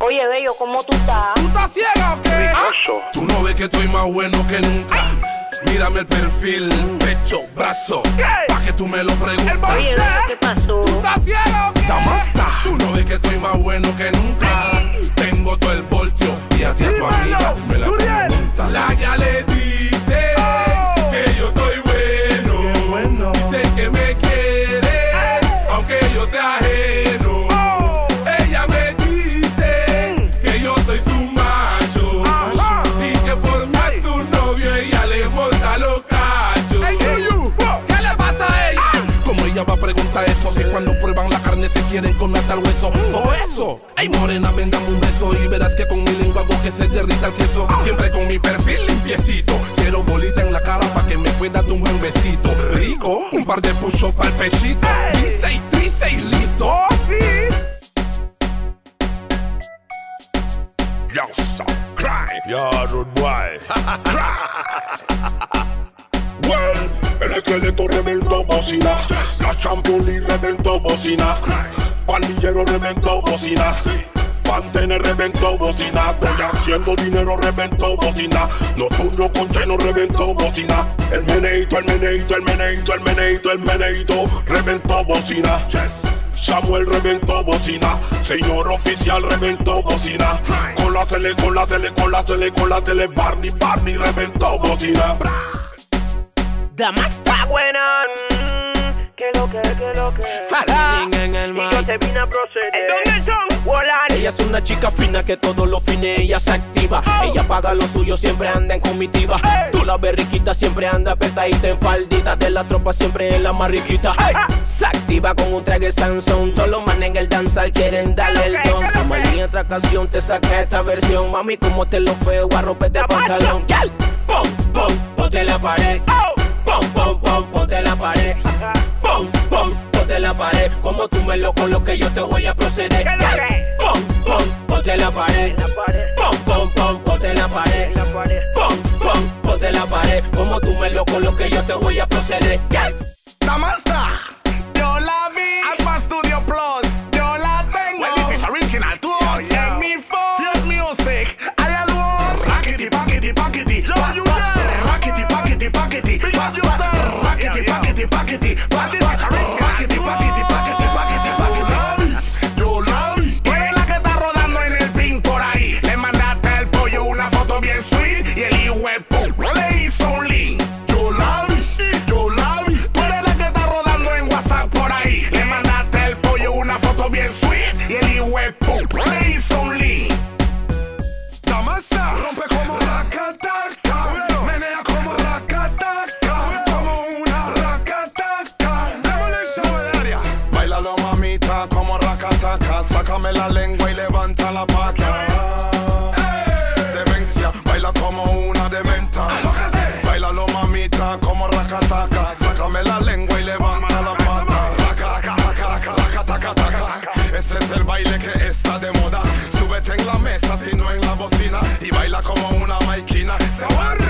Oye, bello, ¿cómo tú estás? ¿Tú estás ciega o qué? Tú no ves que estoy más bueno que nunca. Mírame el perfil, pecho, brazo, pa' que tú me lo preguntes. Oye, bello, ¿qué pasó? ¿Tú estás ciega o qué? Tú no ves que estoy más bueno que nunca. Tengo todo el voltio y a ti a tu amiga me la preguntas. La ya le dice que yo estoy bueno. Dice que me quiere, aunque yo sea ajeno. Ella me dice que yo soy su macho. Y que por más su novio ella le monta los cachos. ¿Qué le pasa a ella? Como ella va a preguntar eso, si cuando prueban la carne se quieren comer hasta el hueso. Todo eso. Ay, morena, ven, dame un beso y verás que con mi lengua hago que se derrita el queso. Siempre con mi perfil limpiecito. Quiero bolita en la cara pa' que me puedas dar un buen besito. Rico, un par de push-ups pa'l pechito. Dice y trice y listo. Yo, stop crying. Yo, rude boy. Well, el esqueleto reventó bocina. La Champions League reventó bocina. Pandillero reventó bocina. Pantene reventó bocina. Estoy haciendo dinero reventó bocina. Nocturno con Cheno reventó bocina. El meneito, el meneito, el meneito, el meneito, el meneito reventó bocina. Samuel reventó bocina. Señor oficial reventó bocina. Con la tele, con la tele, con la tele, con la tele. Barney, Barney reventó bocina. Damas está buena. ¿Qué lo que? Falling en el Y mar. yo te vine a proceder. ¿Dónde son? Volar. Ella es una chica fina que todos los fines ella se activa. Ella paga lo suyo, siempre anda en comitiva. Tú la ves riquita, siempre anda apretadita en faldita. De la tropa siempre es la más riquita. Se activa con un traje Sansón. Todos los manes en el danzal quieren darle el don. Si malía otra ocasión te saca esta versión. Mami, como te lo feo, a romperte el pantalón. Gal, pom, pom, ponte la pared. Pom, pom, pom, ponte la pared. Pom, pom, ponte la pared. Como tú me lo coloques, yo te voy a proceder. Pom, pom, ponte la pared. Pom, pom, pom, ponte la pared. Pom, pom, ponte la pared. Como tú me lo coloques, yo te voy a proceder. Damasta, yo la vi. Alpha Studio Plus, yo la tengo. Well, this is original too. En mi phone, music. Hay algo. Rackety, packety, packety. Rackety, packety, packety. Rackety, packety, packety. Rackety, packety, packety, packety, packety. Yo la vi. Tú eres la que está rodando en el pin por ahí. Le mandaste al pollo una foto bien sweet y el hijo le hizo un link. Yo la vi, yo la vi. Tú eres la que está rodando en WhatsApp por ahí. Le mandaste al pollo una foto bien sweet y el hijo le hizo un link. Damasta, rompe como racataca, menea como racataca, como una racataca. Demolition del área. Báilalo mamita como racataca, sácame la lengua y levanta la pata. Demencia, baila como una dementa. Báilalo mamita como racataca, sácame la lengua y levanta la pata. Raca, raca, raca, taca, taca. Ese es el baile que está de moda. Súbete en la mesa, sino en la bocina, y baila como una maiquina. Se va